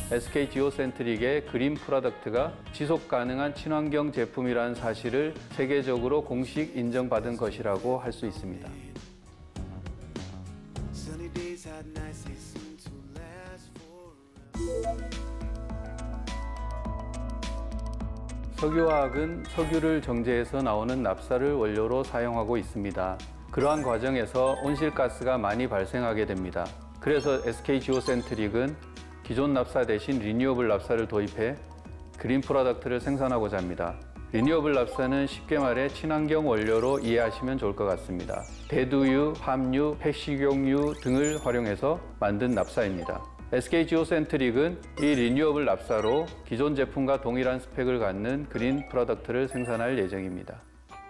SK 지오센트릭의 그린 프로덕트가 지속 가능한 친환경 제품이라는 사실을 세계적으로 공식 인정받은 것이라고 할 수 있습니다. 석유화학은 석유를 정제해서 나오는 납사를 원료로 사용하고 있습니다. 그러한 과정에서 온실가스가 많이 발생하게 됩니다. 그래서 SK 지오센트릭은 기존 납사 대신 리뉴어블 납사를 도입해 그린 프로덕트를 생산하고자 합니다. 리뉴어블 납사는 쉽게 말해 친환경 원료로 이해하시면 좋을 것 같습니다. 대두유, 함유, 폐식용유 등을 활용해서 만든 납사입니다. SK 지오센트릭은 이 리뉴어블 납사로 기존 제품과 동일한 스펙을 갖는 그린 프로덕트를 생산할 예정입니다.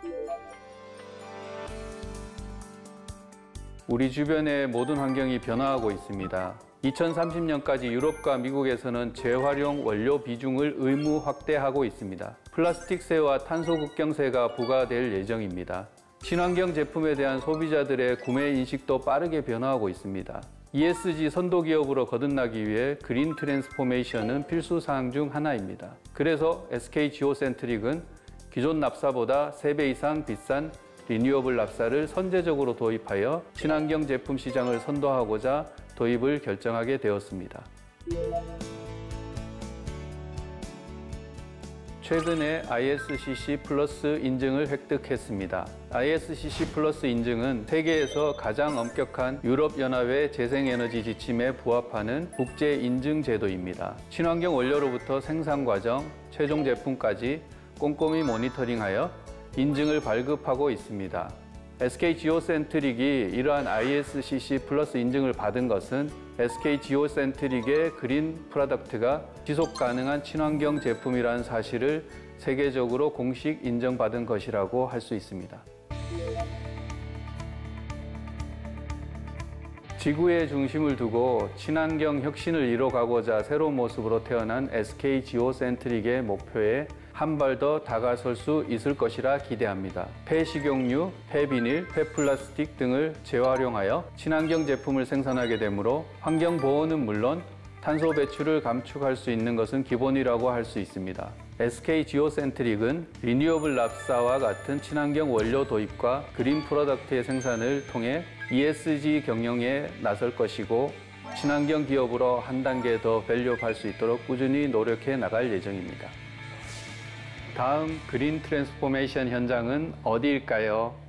우리 주변의 모든 환경이 변화하고 있습니다. 2030년까지 유럽과 미국에서는 재활용 원료 비중을 의무 확대하고 있습니다. 플라스틱세와 탄소극경세가 부과될 예정입니다. 친환경 제품에 대한 소비자들의 구매 인식도 빠르게 변화하고 있습니다. ESG 선도기업으로 거듭나기 위해 그린 트랜스포메이션은 필수 사항 중 하나입니다. 그래서 SK 지오센트릭은 기존 납사보다 3배 이상 비싼 리뉴어블 납사를 선제적으로 도입하여 친환경 제품 시장을 선도하고자 도입을 결정하게 되었습니다. 최근에 ISCC 플러스 인증을 획득했습니다. ISCC 플러스 인증은 세계에서 가장 엄격한 유럽연합의 재생에너지 지침에 부합하는 국제 인증 제도입니다. 친환경 원료로부터 생산 과정, 최종 제품까지 꼼꼼히 모니터링하여 인증을 발급하고 있습니다. SK 지오센트릭이 이러한 ISCC 플러스 인증을 받은 것은 SK 지오센트릭의 그린 프로덕트가 지속 가능한 친환경 제품이라는 사실을 세계적으로 공식 인정받은 것이라고 할 수 있습니다. 지구의 중심을 두고 친환경 혁신을 이뤄가고자 새로운 모습으로 태어난 SK 지오센트릭의 목표에 한 발 더 다가설 수 있을 것이라 기대합니다. 폐식용유, 폐비닐, 폐플라스틱 등을 재활용하여 친환경 제품을 생산하게 되므로 환경 보호는 물론 탄소 배출을 감축할 수 있는 것은 기본이라고 할 수 있습니다. SK 지오센트릭은 리뉴어블 납사와 같은 친환경 원료 도입과 그린 프로덕트의 생산을 통해 ESG 경영에 나설 것이고 친환경 기업으로 한 단계 더 밸류업할 수 있도록 꾸준히 노력해 나갈 예정입니다. 다음 그린 트랜스포메이션 현장은 어디일까요?